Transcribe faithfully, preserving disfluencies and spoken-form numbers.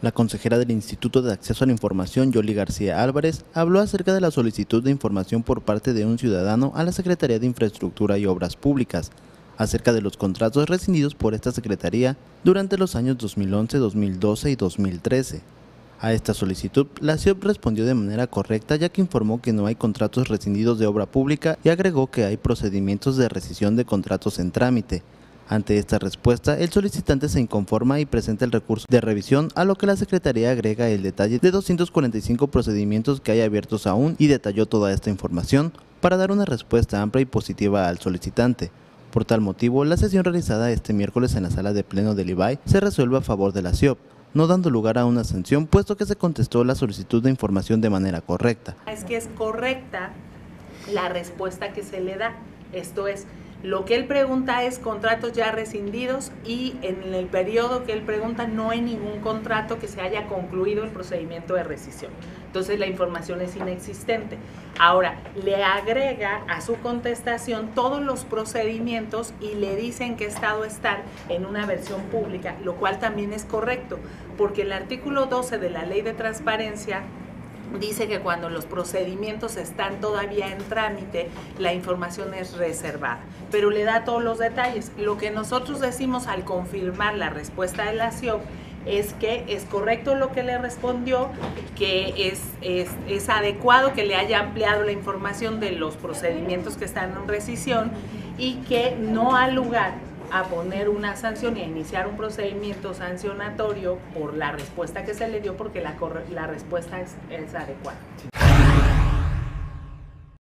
La consejera del Instituto de Acceso a la Información, Yoli García Álvarez, habló acerca de la solicitud de información por parte de un ciudadano a la Secretaría de Infraestructura y Obras Públicas, acerca de los contratos rescindidos por esta Secretaría durante los años dos mil once, dos mil doce y dos mil trece. A esta solicitud, la C I O P respondió de manera correcta, ya que informó que no hay contratos rescindidos de obra pública y agregó que hay procedimientos de rescisión de contratos en trámite. Ante esta respuesta, el solicitante se inconforma y presenta el recurso de revisión, a lo que la Secretaría agrega el detalle de doscientos cuarenta y cinco procedimientos que hay abiertos aún y detalló toda esta información para dar una respuesta amplia y positiva al solicitante. Por tal motivo, la sesión realizada este miércoles en la sala de pleno del I B A I se resuelve a favor de la C I O P, no dando lugar a una sanción, puesto que se contestó la solicitud de información de manera correcta. Es que es correcta la respuesta que se le da, esto es, lo que él pregunta es contratos ya rescindidos y en el periodo que él pregunta no hay ningún contrato que se haya concluido el procedimiento de rescisión. Entonces la información es inexistente. Ahora, le agrega a su contestación todos los procedimientos y le dice en qué estado están en una versión pública, lo cual también es correcto, porque el artículo doce de la Ley de Transparencia dice que cuando los procedimientos están todavía en trámite, la información es reservada, pero le da todos los detalles. Lo que nosotros decimos al confirmar la respuesta de la C I O P es que es correcto lo que le respondió, que es, es, es adecuado que le haya ampliado la información de los procedimientos que están en rescisión y que no ha lugar a poner una sanción y a iniciar un procedimiento sancionatorio por la respuesta que se le dio, porque la, la respuesta es, es adecuada.